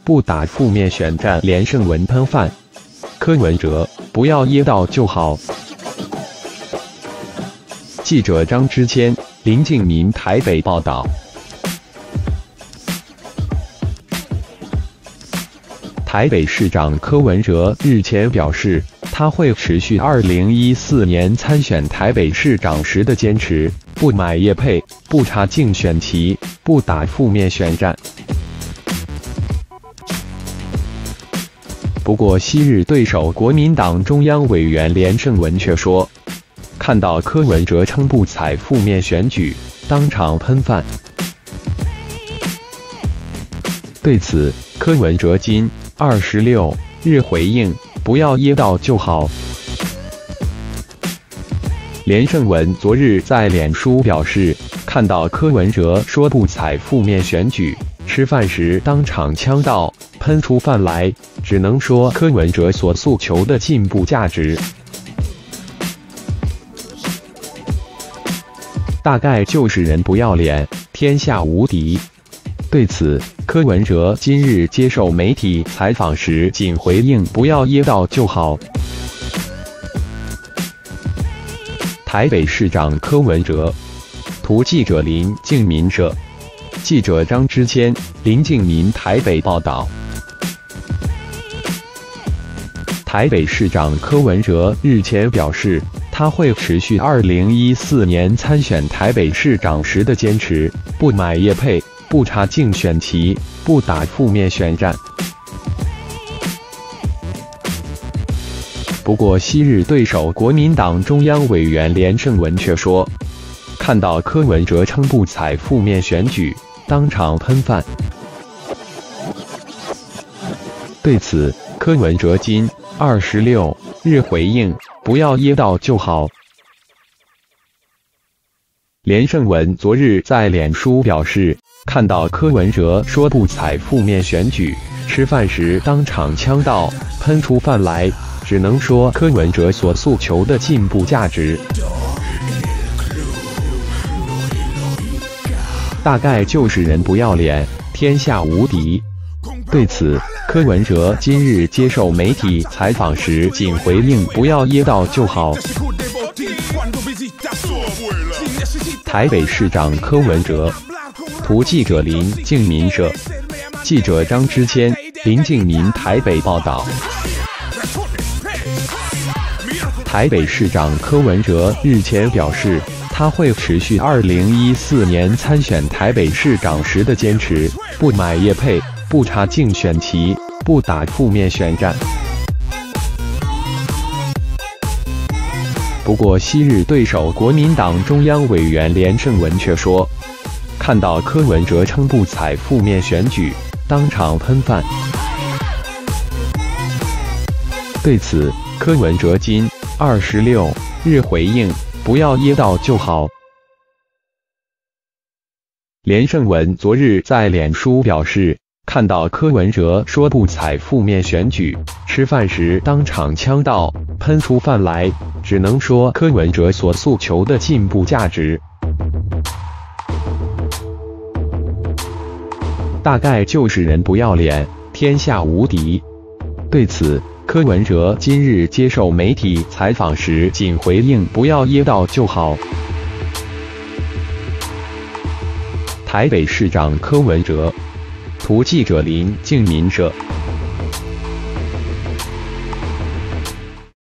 不打负面选战，连胜文喷饭。柯文哲，不要噎到就好。记者张之谦、林敬民台北报道。台北市长柯文哲日前表示，他会持续2014年参选台北市长时的坚持，不买业配，不插竞选旗，不打负面选战。不过，昔日对手国民党中央委员连胜文却说，看到柯文哲称不采负面选举，当场喷饭。对此，柯文哲今26日回应：“不要噎到就好。”连胜文昨日在脸书表示，看到柯文哲说不采负面选举，吃饭时当场呛到，喷出饭来，只能说柯文哲所诉求的进步价值，大概就是人不要脸，天下无敌。对此，柯文哲今日接受媒体采访时仅回应：“不要噎到就好。”台北市长柯文哲，图记者林敬民社，记者张之谦、林敬民台北报道。台北市长柯文哲日前表示，他会持续2014年参选台北市长时的坚持，不买业配，不插竞选旗，不打负面选战。不过，昔日对手国民党中央委员连胜文却说，看到柯文哲称不采负面选举，当场喷饭。对此，柯文哲今26日回应：“不要噎到就好。”连胜文昨日在脸书表示，看到柯文哲说不采负面选举，吃饭时当场呛到，喷出饭来，只能说柯文哲所诉求的进步价值，大概就是人不要脸，天下无敌。对此，柯文哲今日接受媒体采访时仅回应：“不要噎到就好。”台北市长柯文哲，图记者林敬民社，记者张之谦、林敬民台北报道。台北市长柯文哲日前表示，他会持续2014年参选台北市长时的坚持，不买业配，不插竞选旗，不打负面选战。不过，昔日对手国民党中央委员连胜文却说，看到柯文哲称不采负面选举，当场喷饭。对此，柯文哲今26日回应：“不要噎到就好。”连胜文昨日在脸书表示，看到柯文哲说不采负面选举，吃饭时当场呛到，喷出饭来，只能说柯文哲所诉求的进步价值，大概就是人不要脸，天下无敌。对此，柯文哲今日接受媒体采访时仅回应：“不要噎到就好。”台北市长柯文哲，图记者林敬民社。